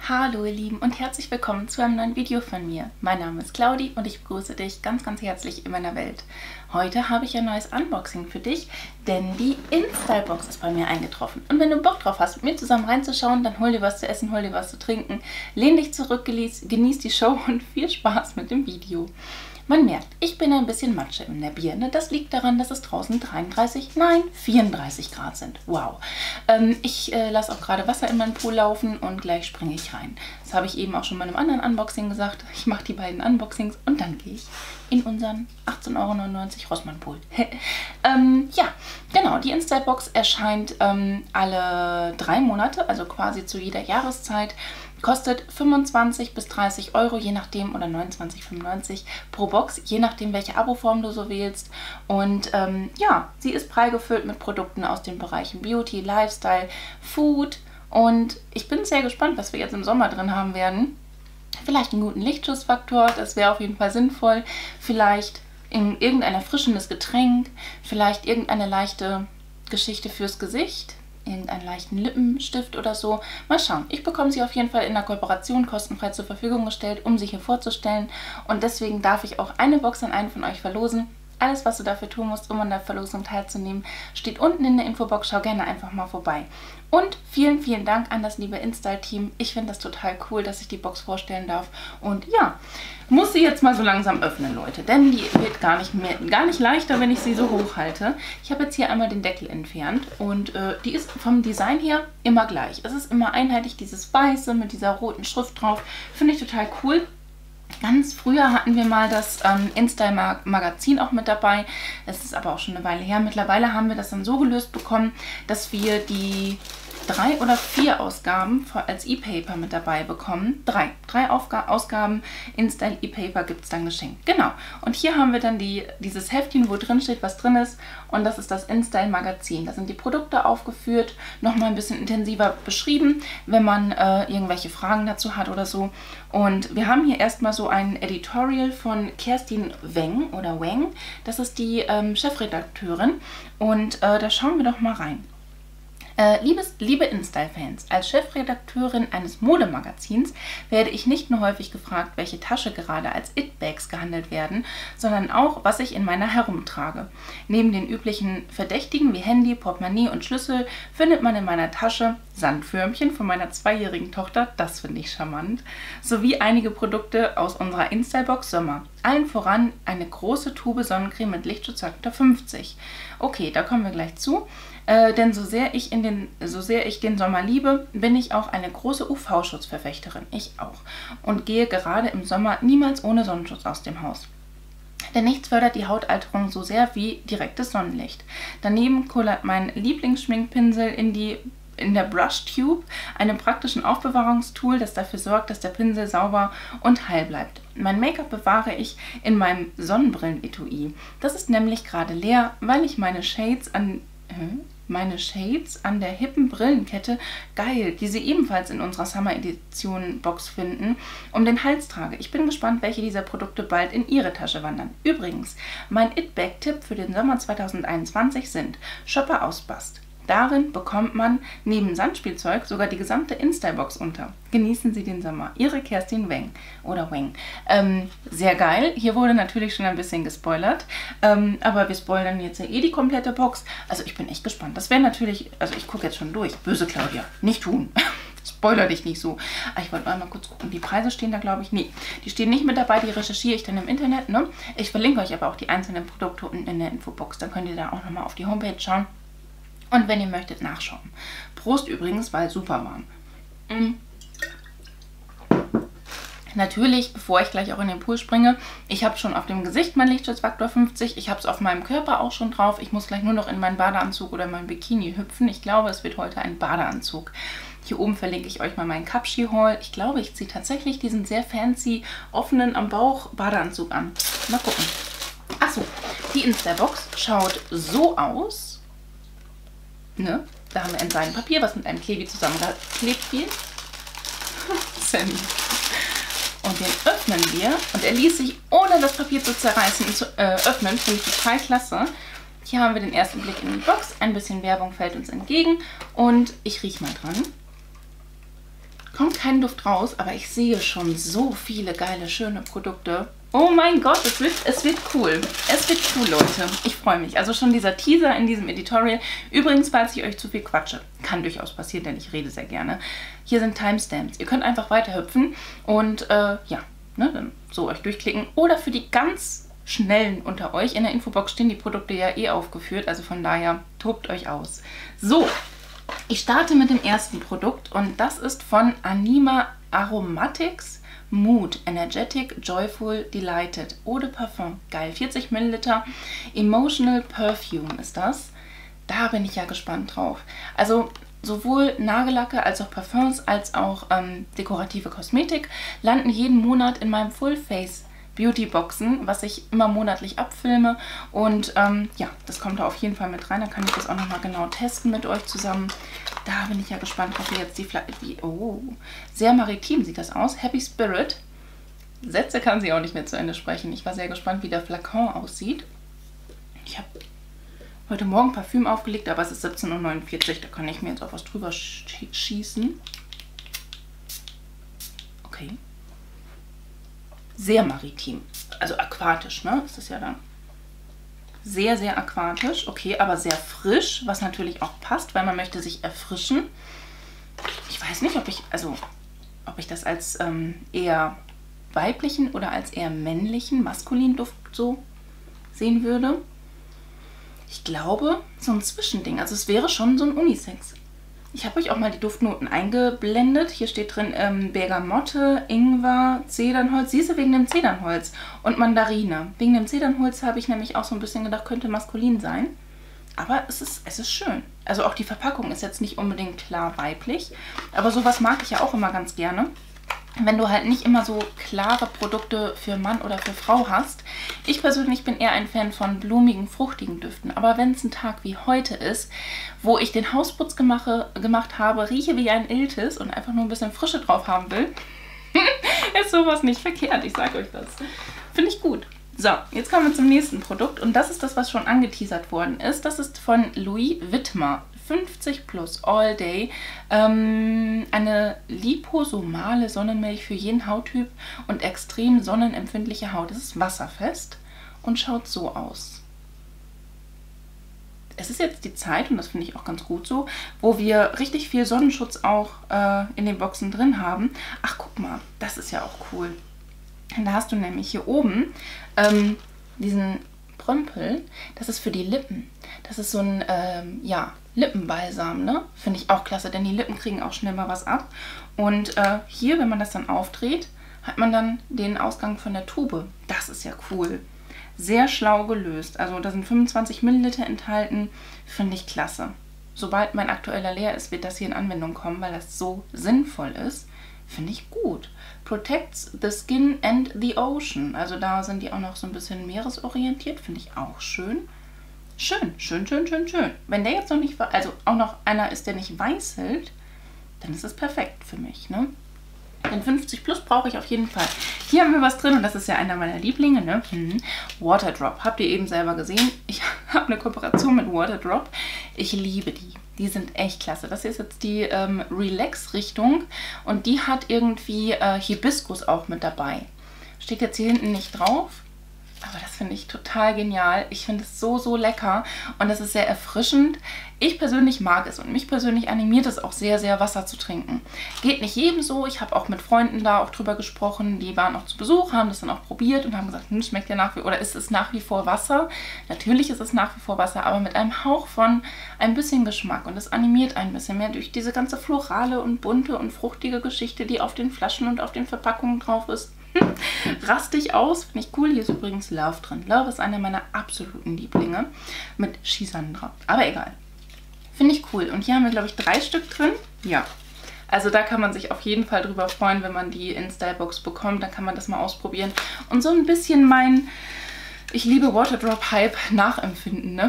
Hallo ihr Lieben und herzlich willkommen zu einem neuen Video von mir. Mein Name ist Claudi und ich begrüße dich ganz, ganz herzlich in meiner Welt. Heute habe ich ein neues Unboxing für dich, denn die InStyle-Box ist bei mir eingetroffen. Und wenn du Bock drauf hast, mit mir zusammen reinzuschauen, dann hol dir was zu essen, hol dir was zu trinken, lehn dich zurück, genieß die Show und viel Spaß mit dem Video. Man merkt, ich bin ein bisschen Matsche in der Birne. Das liegt daran, dass es draußen 34 Grad sind. Wow. Ich lasse auch gerade Wasser in meinen Pool laufen und gleich springe ich rein. Das habe ich eben auch schon bei einem anderen Unboxing gesagt. Ich mache die beiden Unboxings und dann gehe ich in unseren 18,99 € Rossmann-Pool. Ja, genau. Die InStyle-Box erscheint alle 3 Monate, also quasi zu jeder Jahreszeit. Kostet 25 bis 30 €, je nachdem, oder 29,95 € pro Box, je nachdem, welche Abo-Form du so wählst. Und ja, sie ist prall gefüllt mit Produkten aus den Bereichen Beauty, Lifestyle, Food. Und ich bin sehr gespannt, was wir jetzt im Sommer drin haben werden. Vielleicht einen guten Lichtschutzfaktor, das wäre auf jeden Fall sinnvoll. Vielleicht irgendein erfrischendes Getränk, vielleicht irgendeine leichte Geschichte fürs Gesicht. Irgendeinen leichten Lippenstift oder so. Mal schauen. Ich bekomme sie auf jeden Fall in der Kooperation kostenfrei zur Verfügung gestellt, um sie hier vorzustellen. Und deswegen darf ich auch eine Box an einen von euch verlosen. Alles, was du dafür tun musst, um an der Verlosung teilzunehmen, steht unten in der Infobox. Schau gerne einfach mal vorbei. Und vielen, vielen Dank an das liebe InStyle-Team. Ich finde das total cool, dass ich die Box vorstellen darf. Und ja, muss sie jetzt mal so langsam öffnen, Leute. Denn die wird gar nicht leichter, wenn ich sie so hoch halte. Ich habe jetzt hier einmal den Deckel entfernt. Und die ist vom Design her immer gleich. Es ist immer einheitlich, dieses Weiße mit dieser roten Schrift drauf. Finde ich total cool. Ganz früher hatten wir mal das InStyle-Magazin auch mit dabei. Das ist aber auch schon eine Weile her. Mittlerweile haben wir das dann so gelöst bekommen, dass wir die 3 oder 4 Ausgaben als E-Paper mit dabei bekommen. 3 Ausgaben InStyle E-Paper gibt es dann geschenkt. Genau. Und hier haben wir dann dieses Heftchen, wo drin steht, was drin ist. Und das ist das InStyle Magazin. Da sind die Produkte aufgeführt, nochmal ein bisschen intensiver beschrieben, wenn man irgendwelche Fragen dazu hat oder so. Und wir haben hier erstmal so ein Editorial von Kerstin Weng oder Weng. Das ist die Chefredakteurin. Und da schauen wir doch mal rein. Liebe InStyle-Fans, als Chefredakteurin eines Modemagazins werde ich nicht nur häufig gefragt, welche Tasche gerade als It-Bags gehandelt werden, sondern auch, was ich in meiner herumtrage. Neben den üblichen Verdächtigen wie Handy, Portemonnaie und Schlüssel findet man in meiner Tasche Sandförmchen von meiner 2-jährigen Tochter, das finde ich charmant, sowie einige Produkte aus unserer InStyle-Box Sommer. Allen voran eine große Tube Sonnencreme mit Lichtschutzfaktor 50. Okay, da kommen wir gleich zu. Denn so sehr ich den Sommer liebe, bin ich auch eine große UV-Schutzverfechterin. Ich auch. Und gehe gerade im Sommer niemals ohne Sonnenschutz aus dem Haus. Denn nichts fördert die Hautalterung so sehr wie direktes Sonnenlicht. Daneben kullert mein Lieblingsschminkpinsel in der Brush Tube, einem praktischen Aufbewahrungstool, das dafür sorgt, dass der Pinsel sauber und heil bleibt. Mein Make-up bewahre ich in meinem Sonnenbrillen-Etui. Das ist nämlich gerade leer, weil ich meine Shades an der hippen Brillenkette, geil, die Sie ebenfalls in unserer Summer Edition Box finden, um den Hals trage. Ich bin gespannt, welche dieser Produkte bald in Ihre Tasche wandern. Übrigens, mein It-Bag-Tipp für den Sommer 2021 sind Shopper aus Bast. Darin bekommt man neben Sandspielzeug sogar die gesamte InStyle-Box unter. Genießen Sie den Sommer. Ihre Kerstin Weng oder Weng. Sehr geil. Hier wurde natürlich schon ein bisschen gespoilert. Aber wir spoilern jetzt ja eh die komplette Box. Also ich bin echt gespannt. Das wäre natürlich, also ich gucke jetzt schon durch. Böse Claudia, nicht tun. Spoiler dich nicht so. Ich wollte mal kurz gucken. Die Preise stehen da, glaube ich, nee. Die stehen nicht mit dabei, die recherchiere ich dann im Internet. Ne? Ich verlinke euch aber auch die einzelnen Produkte unten in der Infobox. Dann könnt ihr da auch nochmal auf die Homepage schauen. Und wenn ihr möchtet, nachschauen. Prost übrigens, weil super warm. Natürlich, bevor ich gleich auch in den Pool springe, ich habe schon auf dem Gesicht mein Lichtschutzfaktor 50. Ich habe es auf meinem Körper auch schon drauf. Ich muss gleich nur noch in meinen Badeanzug oder mein Bikini hüpfen. Ich glaube, es wird heute ein Badeanzug. Hier oben verlinke ich euch mal meinen Cupschi-Haul. Ich glaube, ich ziehe tatsächlich diesen sehr fancy, offenen am Bauch Badeanzug an. Mal gucken. Achso, die InStyle-Box schaut so aus. Ne? Da haben wir ein Seidenpapier, was mit einem Klebi zusammengeklebt wird. Sammy. Und den öffnen wir. Und er ließ sich, ohne das Papier zu zerreißen, öffnen. Finde ich total klasse. Hier haben wir den ersten Blick in die Box. Ein bisschen Werbung fällt uns entgegen. Und ich rieche mal dran. kommt kein Duft raus, aber ich sehe schon so viele geile, schöne Produkte. Oh mein Gott, es wird cool. Es wird cool, Leute. Ich freue mich. Also schon dieser Teaser in diesem Editorial. Übrigens, falls ich euch zu viel quatsche, kann durchaus passieren, denn ich rede sehr gerne. Hier sind Timestamps. Ihr könnt einfach weiterhüpfen und ja, ne, dann so euch durchklicken. Oder für die ganz Schnellen unter euch, in der Infobox stehen die Produkte ja eh aufgeführt. Also von daher, tobt euch aus. So, ich starte mit dem ersten Produkt und das ist von Anima Aromatics. Mood, Energetic, Joyful, Delighted. Eau de Parfum. Geil. 40 Milliliter. Emotional Perfume ist das. Da bin ich ja gespannt drauf. Also sowohl Nagellacke als auch Parfums als auch dekorative Kosmetik landen jeden Monat in meinem Full Face Beauty Boxen, was ich immer monatlich abfilme. Und ja, das kommt da auf jeden Fall mit rein. Dann kann ich das auch nochmal genau testen mit euch zusammen. Da bin ich ja gespannt, ob ihr jetzt oh, sehr maritim sieht das aus. Happy Spirit. Sätze kann sie auch nicht mehr zu Ende sprechen. Ich war sehr gespannt, wie der Flakon aussieht. Ich habe heute Morgen Parfüm aufgelegt, aber es ist 17:49 Uhr. Da kann ich mir jetzt auch was drüber schießen. Okay. Sehr maritim. Also aquatisch, ne? Ist das ja dann. Sehr, sehr aquatisch. Okay, aber sehr frisch, was natürlich auch passt, weil man möchte sich erfrischen. Ich weiß nicht, ob ich das als eher weiblichen oder als eher männlichen, maskulinen Duft so sehen würde. Ich glaube, so ein Zwischending. Also es wäre schon so ein Unisex. Ich habe euch auch mal die Duftnoten eingeblendet. Hier steht drin Bergamotte, Ingwer, Zedernholz. Siehst du, wegen dem Zedernholz und Mandarine. Wegen dem Zedernholz habe ich nämlich auch so ein bisschen gedacht, könnte maskulin sein. Aber es ist schön. Also auch die Verpackung ist jetzt nicht unbedingt klar weiblich. Aber sowas mag ich ja auch immer ganz gerne. Wenn du halt nicht immer so klare Produkte für Mann oder für Frau hast. Ich persönlich bin eher ein Fan von blumigen, fruchtigen Düften. Aber wenn es ein Tag wie heute ist, wo ich den Hausputz gemacht habe, rieche wie ein Iltis und einfach nur ein bisschen Frische drauf haben will, ist sowas nicht verkehrt. Ich sage euch das. Finde ich gut. So, jetzt kommen wir zum nächsten Produkt. Und das ist das, was schon angeteasert worden ist. Das ist von Louis Vuitton. 50 plus All Day, eine liposomale Sonnenmilch für jeden Hauttyp und extrem sonnenempfindliche Haut. Es ist wasserfest und schaut so aus. Es ist jetzt die Zeit, und das finde ich auch ganz gut so, wo wir richtig viel Sonnenschutz auch in den Boxen drin haben. Ach, guck mal, das ist ja auch cool. Da hast du nämlich hier oben diesen Prömpel, das ist für die Lippen. Das ist so ein, ja, Lippenbalsam, ne? Finde ich auch klasse, denn die Lippen kriegen auch schnell mal was ab. Und hier, wenn man das dann aufdreht, hat man dann den Ausgang von der Tube. Das ist ja cool. Sehr schlau gelöst. Also da sind 25 Milliliter enthalten. Finde ich klasse. Sobald mein aktueller leer ist, wird das hier in Anwendung kommen, weil das so sinnvoll ist. Finde ich gut. Protects the skin and the ocean. Also da sind die auch noch so ein bisschen meeresorientiert. Finde ich auch schön. Schön, schön, schön, schön, schön. Wenn der jetzt noch nicht, also auch noch einer ist, der nicht weißelt, dann ist es perfekt für mich, ne? Den 50 Plus brauche ich auf jeden Fall. Hier haben wir was drin und das ist ja einer meiner Lieblinge, ne? Waterdrop. Habt ihr eben selber gesehen. Ich habe eine Kooperation mit Waterdrop. Ich liebe die. Die sind echt klasse. Das hier ist jetzt die Relax-Richtung und die hat irgendwie Hibiskus auch mit dabei. Steht jetzt hier hinten nicht drauf. Aber das finde ich total genial. Ich finde es so, so lecker und es ist sehr erfrischend. Ich persönlich mag es und mich persönlich animiert es auch sehr, sehr, Wasser zu trinken. Geht nicht jedem so. Ich habe auch mit Freunden da auch drüber gesprochen. Die waren auch zu Besuch, haben das dann auch probiert und haben gesagt, schmeckt ja oder ist es nach wie vor Wasser? Natürlich ist es nach wie vor Wasser, aber mit einem Hauch von ein bisschen Geschmack. Und es animiert ein bisschen mehr durch diese ganze florale und bunte und fruchtige Geschichte, die auf den Flaschen und auf den Verpackungen drauf ist. Rastig aus, finde ich cool. Hier ist übrigens Love drin. Love ist einer meiner absoluten Lieblinge mit Schisandra. Aber egal. Finde ich cool. Und hier haben wir, glaube ich, 3 Stück drin. Ja. Also da kann man sich auf jeden Fall drüber freuen, wenn man die in Stylebox bekommt. Dann kann man das mal ausprobieren. Und so ein bisschen mein Ich liebe Waterdrop-Hype nachempfinden, ne?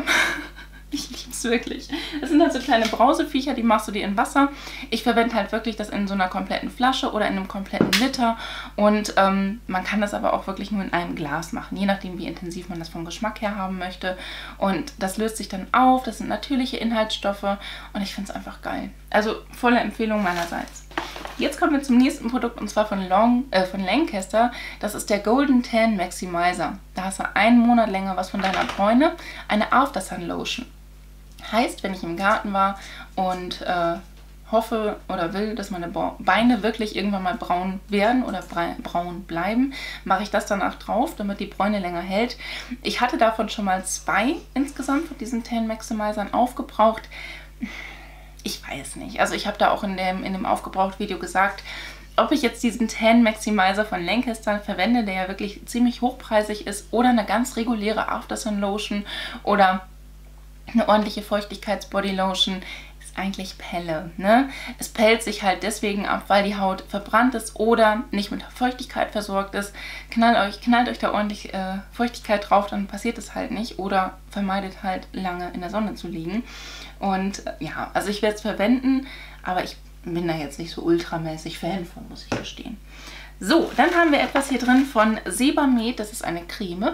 Ich liebe es wirklich. Das sind halt so kleine Brauseviecher, die machst du dir in Wasser. Ich verwende halt wirklich das in so einer kompletten Flasche oder in einem kompletten Liter. Und man kann das aber auch wirklich nur in einem Glas machen, je nachdem, wie intensiv man das vom Geschmack her haben möchte. Und das löst sich dann auf. Das sind natürliche Inhaltsstoffe und ich finde es einfach geil. Also volle Empfehlung meinerseits. Jetzt kommen wir zum nächsten Produkt und zwar von Lancaster. Das ist der Golden Tan Maximizer. Da hast du einen Monat länger was von deiner Bräune. Eine After Sun Lotion. Heißt, wenn ich im Garten war und hoffe oder will, dass meine Beine wirklich irgendwann mal braun werden oder braun bleiben, mache ich das danach drauf, damit die Bräune länger hält. Ich hatte davon schon mal 2 insgesamt von diesen Tan Maximizern aufgebraucht. Ich weiß nicht. Also ich habe da auch in dem Aufgebraucht-Video gesagt, ob ich jetzt diesen Tan Maximizer von Lancaster verwende, der ja wirklich ziemlich hochpreisig ist, oder eine ganz reguläre After Sun Lotion oder eine ordentliche Feuchtigkeits-Body-Lotion, ist eigentlich Pelle, ne? Es pellt sich halt deswegen ab, weil die Haut verbrannt ist oder nicht mit Feuchtigkeit versorgt ist. Knallt euch da ordentlich Feuchtigkeit drauf, dann passiert es halt nicht oder vermeidet halt lange in der Sonne zu liegen. Und ja, also ich werde es verwenden, aber ich bin da jetzt nicht so ultramäßig Fan von, muss ich gestehen. So, dann haben wir etwas hier drin von Sebamed, das ist eine Creme,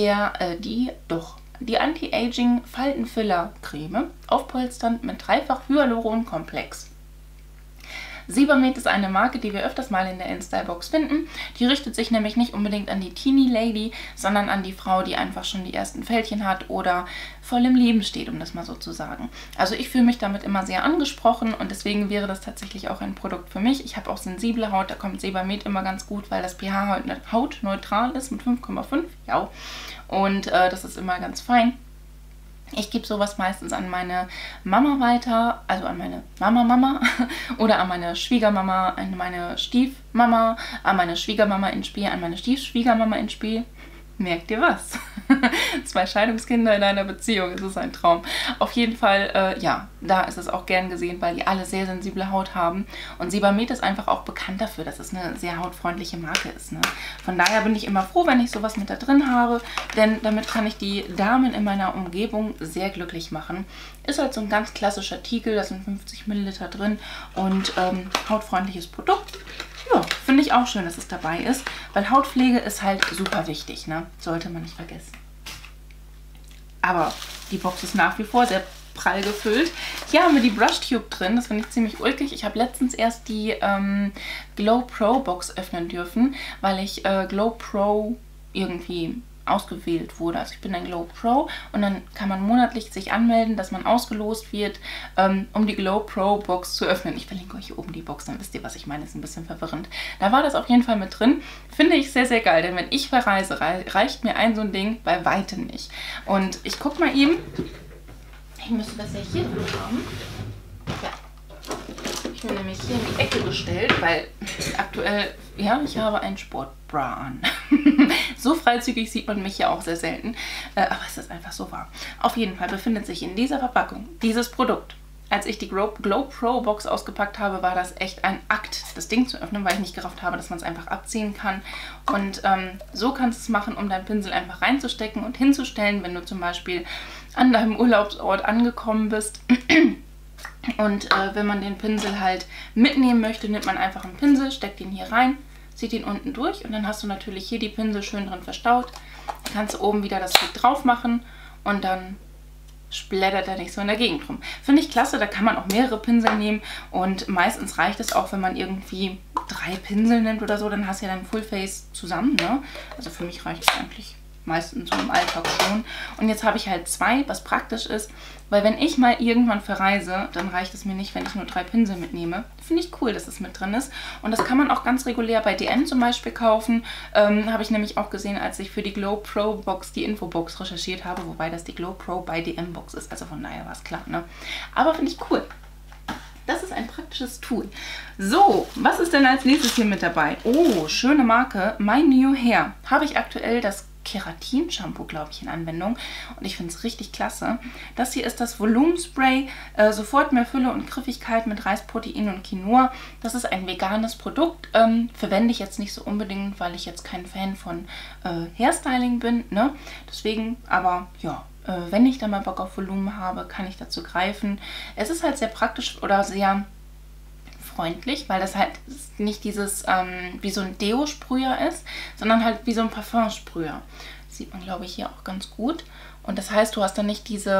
die Anti-Aging Faltenfiller-Creme, aufpolsternd mit 3-fach Hyaluron-Komplex. Sebamed ist eine Marke, die wir öfters mal in der InStyle-Box finden. Die richtet sich nämlich nicht unbedingt an die Teenie Lady, sondern an die Frau, die einfach schon die ersten Fältchen hat oder voll im Leben steht, um das mal so zu sagen. Also ich fühle mich damit immer sehr angesprochen und deswegen wäre das tatsächlich auch ein Produkt für mich. Ich habe auch sensible Haut, da kommt Sebamed immer ganz gut, weil das pH hautneutral ist mit 5,5. Ja. Und das ist immer ganz fein. Ich gebe sowas meistens an meine Mama weiter, also an meine Mama oder an meine Schwiegermama, an meine Stiefmama, an meine Schwiegermama ins Spiel, an meine Stiefschwiegermama ins Spiel. Merkt ihr was? 2 Scheidungskinder in einer Beziehung, es ist ein Traum. Auf jeden Fall, ja, da ist es auch gern gesehen, weil die alle sehr sensible Haut haben. Und Sebamed ist einfach auch bekannt dafür, dass es eine sehr hautfreundliche Marke ist. Ne? Von daher bin ich immer froh, wenn ich sowas mit da drin habe, denn damit kann ich die Damen in meiner Umgebung sehr glücklich machen. Ist halt so ein ganz klassischer Tiegel, da sind 50 Milliliter drin und hautfreundliches Produkt. Ja, finde ich auch schön, dass es dabei ist, weil Hautpflege ist halt super wichtig, ne? Sollte man nicht vergessen. Aber die Box ist nach wie vor sehr prall gefüllt. Hier haben wir die Brush Tube drin, das finde ich ziemlich ulkig. Ich habe letztens erst die Glow Pro Box öffnen dürfen, weil ich Glow Pro irgendwie ausgewählt wurde. Also ich bin ein Glow Pro und dann kann man monatlich sich anmelden, dass man ausgelost wird, um die Glow Pro Box zu öffnen. Ich verlinke euch hier oben die Box, dann wisst ihr, was ich meine. Ist ein bisschen verwirrend. Da war das auf jeden Fall mit drin. Finde ich sehr, sehr geil, denn wenn ich verreise, reicht mir so ein Ding bei weitem nicht. Und ich gucke mal eben. Ich müsste das ja hier drin haben. Ja. Ich bin nämlich hier in die Ecke gestellt, weil aktuell, ja, ich habe einen Sportbra an. So freizügig sieht man mich ja auch sehr selten, aber es ist einfach so wahr. Auf jeden Fall befindet sich in dieser Verpackung dieses Produkt. Als ich die Glow Pro Box ausgepackt habe, war das echt ein Akt, das Ding zu öffnen, weil ich nicht gerafft habe, dass man es einfach abziehen kann. Und so kannst du es machen, um deinen Pinsel einfach reinzustecken und hinzustellen, wenn du zum Beispiel an deinem Urlaubsort angekommen bist. Und wenn man den Pinsel halt mitnehmen möchte, nimmt man einfach einen Pinsel, steckt ihn hier rein, zieht ihn unten durch und dann hast du natürlich hier die Pinsel schön drin verstaut. Dann kannst du oben wieder das Stück drauf machen und dann splattert er nicht so in der Gegend rum. Finde ich klasse, da kann man auch mehrere Pinsel nehmen und meistens reicht es auch, wenn man irgendwie 3 Pinsel nimmt oder so, dann hast du ja dein Fullface zusammen, ne? Also für mich reicht es eigentlich meistens so im Alltag schon. Und jetzt habe ich halt 2, was praktisch ist, weil wenn ich mal irgendwann verreise, dann reicht es mir nicht, wenn ich nur 3 Pinsel mitnehme. Finde ich cool, dass es mit drin ist. Und das kann man auch ganz regulär bei DM zum Beispiel kaufen. Habe ich nämlich auch gesehen, als ich für die Glow Pro Box die Infobox recherchiert habe, wobei das die Glow Pro bei DM Box ist. Also von daher war es klar, ne? Aber finde ich cool. Das ist ein praktisches Tool. So, was ist denn als nächstes hier mit dabei? Oh, schöne Marke. My New Hair. Habe ich aktuell das Keratin-Shampoo, glaube ich, in Anwendung. Und ich finde es richtig klasse. Das hier ist das Volumenspray. Sofort mehr Fülle und Griffigkeit mit Reisprotein und Quinoa. Das ist ein veganes Produkt. Verwende ich jetzt nicht so unbedingt, weil ich jetzt kein Fan von Hairstyling bin, ne? Deswegen, aber ja, wenn ich da mal Bock auf Volumen habe, kann ich dazu greifen. Es ist halt sehr praktisch oder sehr freundlich, weil das halt nicht dieses wie so ein Deo-Sprüher ist, sondern halt wie so ein Parfumsprüher. Das sieht man, glaube ich, hier auch ganz gut. Und das heißt, du hast dann nicht diese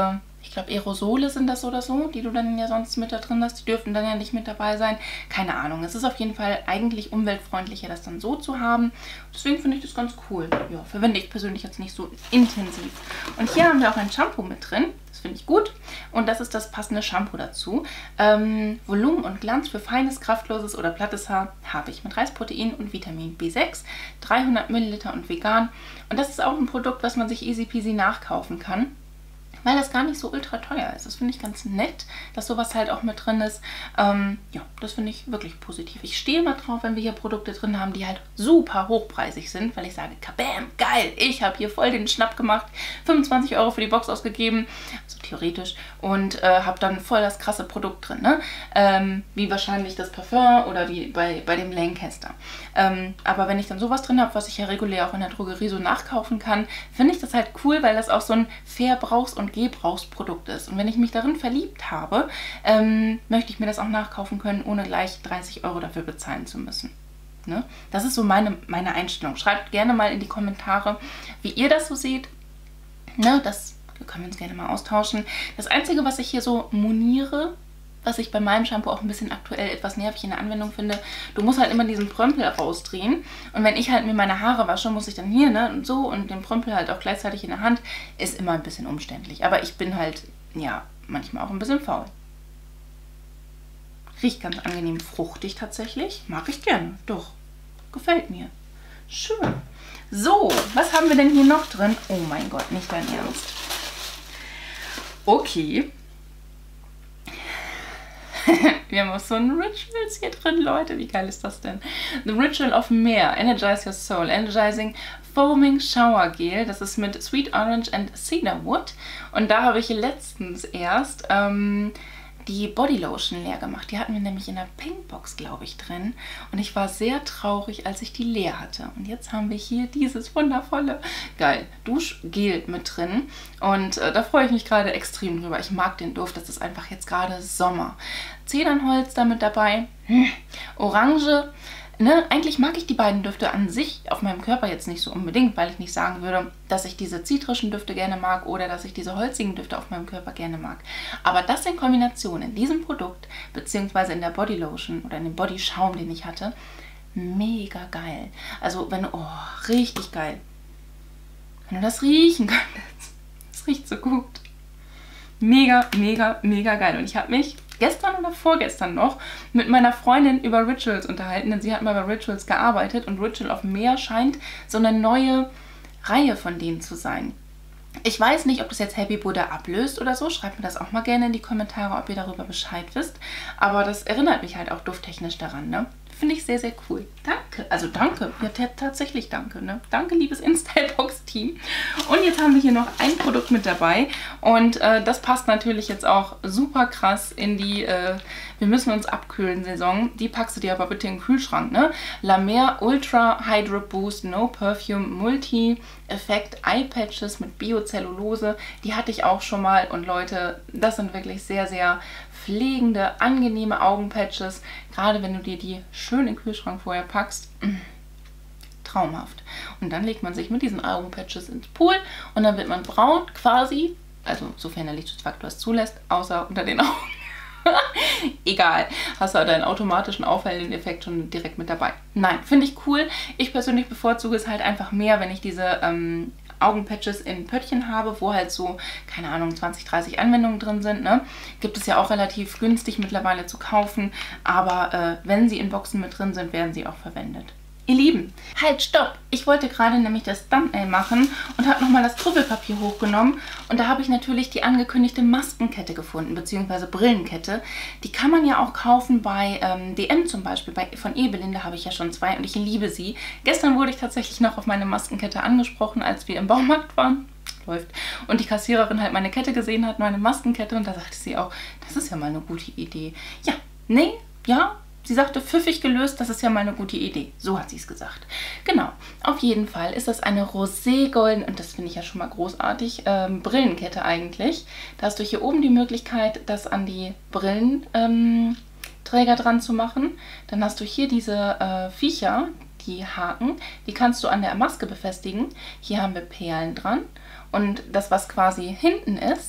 Ich glaube, Aerosole sind das oder so, die du dann ja sonst mit da drin hast. Die dürften dann ja nicht mit dabei sein. Keine Ahnung. Es ist auf jeden Fall eigentlich umweltfreundlicher, das dann so zu haben. Deswegen finde ich das ganz cool. Ja, verwende ich persönlich jetzt nicht so intensiv. Und hier haben wir auch ein Shampoo mit drin. Das finde ich gut. Und das ist das passende Shampoo dazu. Volumen und Glanz für feines, kraftloses oder plattes Haar habe ich mit Reisprotein und Vitamin B6, 300 Milliliter und vegan. Und das ist auch ein Produkt, was man sich easy peasy nachkaufen kann, weil das gar nicht so ultra teuer ist. Das finde ich ganz nett, dass sowas halt auch mit drin ist. Ja, das finde ich wirklich positiv. Ich stehe mal drauf, wenn wir hier Produkte drin haben, die halt super hochpreisig sind, weil ich sage, kabam, geil, ich habe hier voll den Schnapp gemacht, 25 € für die Box ausgegeben, also theoretisch, und habe dann voll das krasse Produkt drin, ne? Wie wahrscheinlich das Parfum oder wie bei dem Lancaster. Aber wenn ich dann sowas drin habe, was ich ja regulär auch in der Drogerie so nachkaufen kann, finde ich das halt cool, weil das auch so ein Verbrauchs- und Gebrauchsprodukt ist. Und wenn ich mich darin verliebt habe, möchte ich mir das auch nachkaufen können, ohne gleich 30 € dafür bezahlen zu müssen. Ne? Das ist so meine Einstellung. Schreibt gerne mal in die Kommentare, wie ihr das so seht. Ne? Das können wir uns gerne mal austauschen. Das Einzige, was ich hier so moniere, was ich bei meinem Shampoo auch ein bisschen aktuell etwas nervig in der Anwendung finde, du musst halt immer diesen Prömpel rausdrehen. Und wenn ich halt mir meine Haare wasche, muss ich dann hier, ne, und so, und den Prömpel halt auch gleichzeitig in der Hand. Ist immer ein bisschen umständlich. Aber ich bin halt, ja, manchmal auch ein bisschen faul. Riecht ganz angenehm fruchtig tatsächlich. Mag ich gerne. Doch. Gefällt mir. Schön. So, was haben wir denn hier noch drin? Oh mein Gott, nicht dein Ernst. Okay. Wir haben auch so ein Rituals hier drin, Leute. Wie geil ist das denn? The Ritual of Mere, Energize Your Soul, Energizing Foaming Shower Gel. Das ist mit Sweet Orange and Cedarwood. Und da habe ich letztens erst die Bodylotion leer gemacht. Die hatten wir nämlich in der Pinkbox, glaube ich, drin. Und ich war sehr traurig, als ich die leer hatte. Und jetzt haben wir hier dieses wundervolle, geil, Duschgel mit drin. Und da freue ich mich gerade extrem drüber. Ich mag den Duft. Das ist einfach jetzt gerade Sommer. Zedernholz damit dabei. Orange. Ne, eigentlich mag ich die beiden Düfte an sich auf meinem Körper jetzt nicht so unbedingt, weil ich nicht sagen würde, dass ich diese zitrischen Düfte gerne mag oder dass ich diese holzigen Düfte auf meinem Körper gerne mag. Aber das in Kombination in diesem Produkt, beziehungsweise in der Bodylotion oder in dem Bodyschaum, den ich hatte, mega geil. Also wenn, oh, richtig geil. Wenn du das riechen könntest. Das riecht so gut. Mega, mega, mega geil. Und ich habe mich gestern oder vorgestern noch mit meiner Freundin über Rituals unterhalten, denn sie hat mal bei Rituals gearbeitet und Ritual of Mere scheint so eine neue Reihe von denen zu sein. Ich weiß nicht, ob das jetzt Happy Buddha ablöst oder so. Schreibt mir das auch mal gerne in die Kommentare, ob ihr darüber Bescheid wisst. Aber das erinnert mich halt auch dufttechnisch daran, ne? Finde ich sehr, sehr cool. Danke. Also danke. Ja, tatsächlich danke, ne? Danke, liebes InStyleBox-Team. Und jetzt haben wir hier noch ein Produkt mit dabei. Und das passt natürlich jetzt auch super krass in die wir müssen uns abkühlen Saison. Die packst du dir aber bitte in den Kühlschrank, ne? La Mer Ultra Hydro Boost No Perfume Multi-Effekt Eye Patches mit Biocellulose. Die hatte ich auch schon mal. Und Leute, das sind wirklich sehr, sehr pflegende, angenehme Augenpatches. Gerade wenn du dir die schön in den Kühlschrank vorher packst. Traumhaft. Und dann legt man sich mit diesen Augenpatches ins Pool und dann wird man braun quasi. Also sofern der Lichtschutzfaktor es zulässt, außer unter den Augen. Egal, hast du deinen automatischen aufhellenden Effekt schon direkt mit dabei. Nein, finde ich cool. Ich persönlich bevorzuge es halt einfach mehr, wenn ich diese Augenpatches in Pöttchen habe, wo halt so, keine Ahnung, 20, 30 Anwendungen drin sind. Ne? Gibt es ja auch relativ günstig mittlerweile zu kaufen, aber wenn sie in Boxen mit drin sind, werden sie auch verwendet. Ihr Lieben, halt, stopp! Ich wollte gerade nämlich das Thumbnail machen und habe nochmal das Trüffelpapier hochgenommen und da habe ich natürlich die angekündigte Maskenkette gefunden, beziehungsweise Brillenkette. Die kann man ja auch kaufen bei DM zum Beispiel, von Ebelinde habe ich ja schon 2 und ich liebe sie. Gestern wurde ich tatsächlich noch auf meine Maskenkette angesprochen, als wir im Baumarkt waren. Läuft. Und die Kassiererin halt meine Kette gesehen hat, meine Maskenkette, und da sagte sie auch, das ist ja mal eine gute Idee. Ja, nee, ja. Sie sagte, pfiffig gelöst, das ist ja mal eine gute Idee. So hat sie es gesagt. Genau, auf jeden Fall ist das eine roségoldene, und das finde ich ja schon mal großartig, Brillenkette eigentlich. Da hast du hier oben die Möglichkeit, das an die Brillenträger dran zu machen. Dann hast du hier diese Viecher, die Haken, die kannst du an der Maske befestigen. Hier haben wir Perlen dran. Und das, was quasi hinten ist,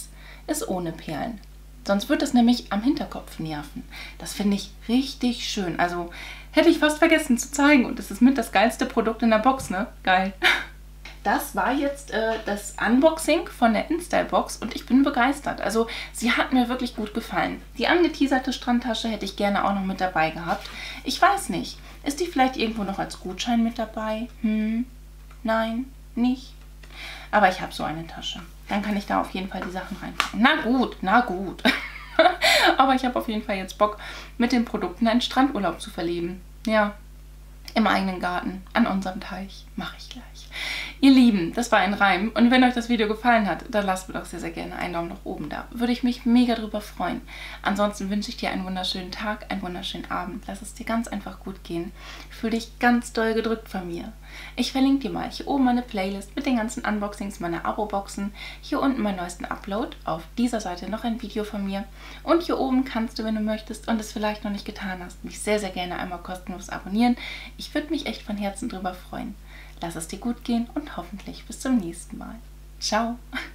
ist ohne Perlen. Sonst wird es nämlich am Hinterkopf nerven. Das finde ich richtig schön. Also hätte ich fast vergessen zu zeigen. Und das ist mit das geilste Produkt in der Box, ne? Geil. Das war jetzt das Unboxing von der InStyle-Box und ich bin begeistert. Also sie hat mir wirklich gut gefallen. Die angeteaserte Strandtasche hätte ich gerne auch noch mit dabei gehabt. Ich weiß nicht. Ist die vielleicht irgendwo noch als Gutschein mit dabei? Nein, nicht. Aber ich habe so eine Tasche. Dann kann ich da auf jeden Fall die Sachen reinpacken. Na gut, na gut. Aber ich habe auf jeden Fall jetzt Bock, mit den Produkten einen Strandurlaub zu verleben. Ja, im eigenen Garten, an unserem Teich. Mache ich gleich. Ihr Lieben, das war ein Reim. Und wenn euch das Video gefallen hat, dann lasst mir doch sehr, sehr gerne einen Daumen nach oben da. Würde ich mich mega drüber freuen. Ansonsten wünsche ich dir einen wunderschönen Tag, einen wunderschönen Abend. Lass es dir ganz einfach gut gehen. Fühl dich ganz doll gedrückt von mir. Ich verlinke dir mal hier oben meine Playlist mit den ganzen Unboxings meiner Abo-Boxen. Hier unten meinen neuesten Upload. Auf dieser Seite noch ein Video von mir. Und hier oben kannst du, wenn du möchtest und es vielleicht noch nicht getan hast, mich sehr, sehr gerne einmal kostenlos abonnieren. Ich würde mich echt von Herzen drüber freuen. Lass es dir gut gehen und hoffentlich bis zum nächsten Mal. Ciao!